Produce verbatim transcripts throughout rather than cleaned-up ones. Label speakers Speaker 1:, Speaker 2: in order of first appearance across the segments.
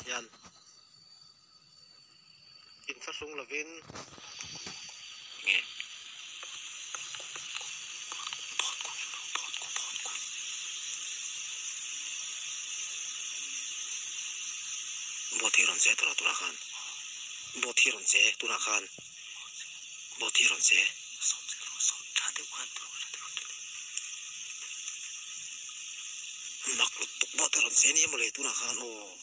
Speaker 1: yan in sa sung lavin nghe bố thi rộn xe tụi tụi khan bố thi rộn xe tụi khan bố thi rộn xe mặc lụt tục bố thi rộn xe này mà lấy tụi khan ô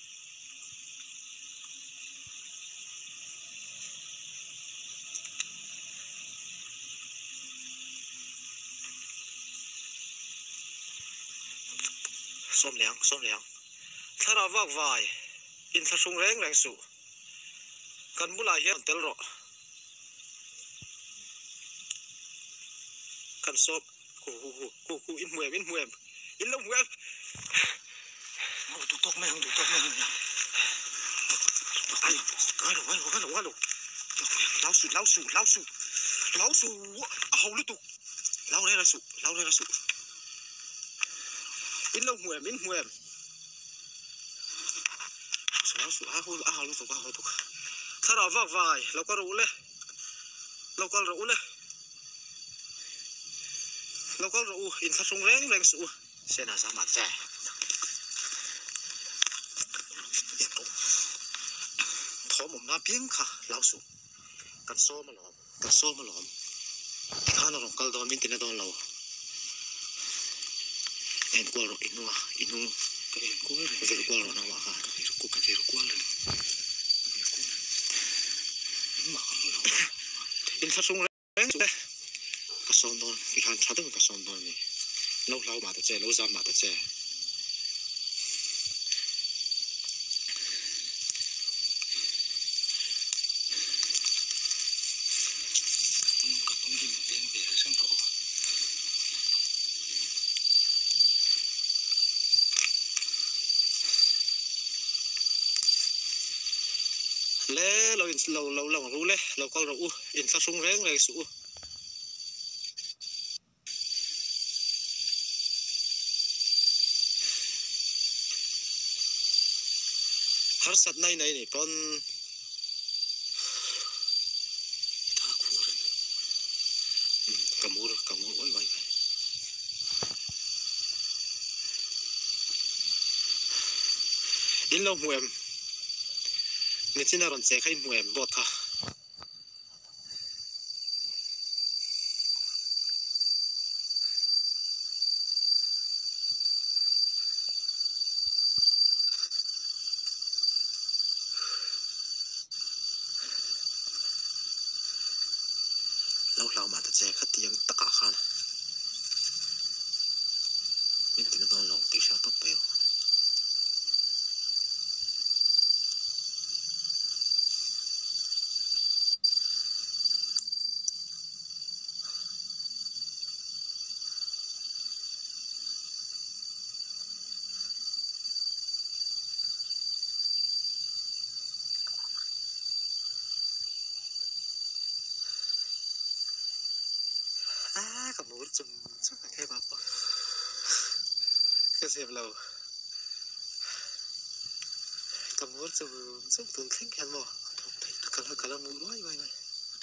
Speaker 1: xôm léng xôm léng thà ra vác vài in thà sung reng reng su kan bu lai hian tel ro kan sop hu hu hu hu in muem in muem in lo muem mo tu tok me tu tok me ai ai lo ai lo ai lo ai lo lao su lao su lao su lao su hầu lu tu lao đây là su lao đây là su in lo muem in muem lao su a hu a hầu lu tu a hầu tu thà ra vác vài lâu có rủ lê lâu có rủ lê lâu có rủ in thà sung reng reng su xe nào ra mặt xe thò một na piếng khá lao su cắt xô mà lỏm cắt xô mà lỏm khá nó rộng cal đòn min tin đòn lâu em qua rồi inu à inu cái em qua rồi về qua rồi nào mà hả về qua cái về qua rồi in thà sung reng su cái son đòn bị hàn chặt được cái son đòn này lâu lâu mà tới chơi lâu ra mà tới chơi lẽ lâu lâu lâu lâu rú lẽ lâu con rú in thà sung reng reng su har sat nai nai ni pon ta khuren kamur kamur oi vai in lo muem ni china ron che khai muem bot tha lâu lâu mà thật khát tiếng tất cả khan nên tiếng đó lòng tiếng sao tốt bèo à cầm mũi chùm chùm cái bao cái gì lâu cầm mũi chùm chùm từng khinh khen mò cả là cả là mũi đuôi vậy vậy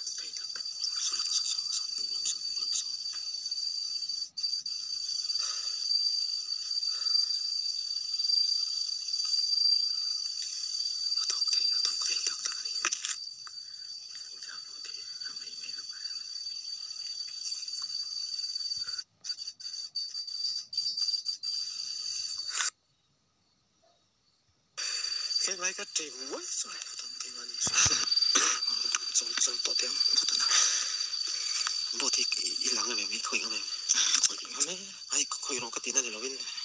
Speaker 1: cái máy cắt chỉ muối rồi không cái mà đi rồi rồi bỏ tiếng bỏ tiếng bỏ thì lắng này mình khơi ngay mình khơi ngay ai khơi nó cắt tiếng này là bên